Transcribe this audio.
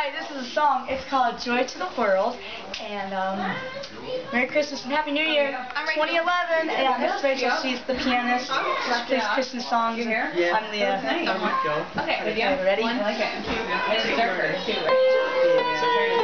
Alright, this is a song. It's called Joy to the World. And Merry Christmas and Happy New Year. 2011. Yeah, this is Racheal. She's the pianist. She plays Christmas songs. I'm Leah. Okay, Ready? 1, 2, 3. It's darker too, right?